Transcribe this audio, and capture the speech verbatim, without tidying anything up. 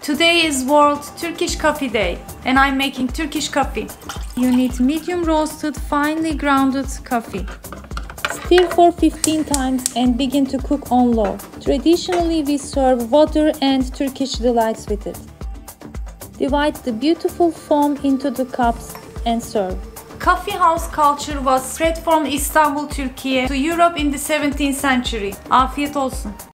Today is World Turkish Coffee Day and I'm making Turkish coffee. You need medium roasted, finely grounded coffee. Stir for fifteen times and begin to cook on low. Traditionally, we serve water and Turkish delights with it. Divide the beautiful foam into the cups and serve. Coffee house culture was spread from Istanbul, Turkey to Europe in the seventeenth century. Afiyet olsun.